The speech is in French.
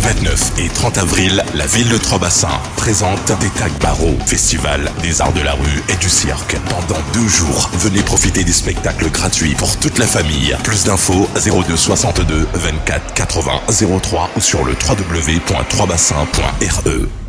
29 et 30 avril, la ville de Trois-Bassins présente des tags barreaux, festival des arts de la rue et du cirque. Pendant 2 jours, venez profiter des spectacles gratuits pour toute la famille. Plus d'infos 02 62 24 80 03 ou sur le www.troisbassins.re.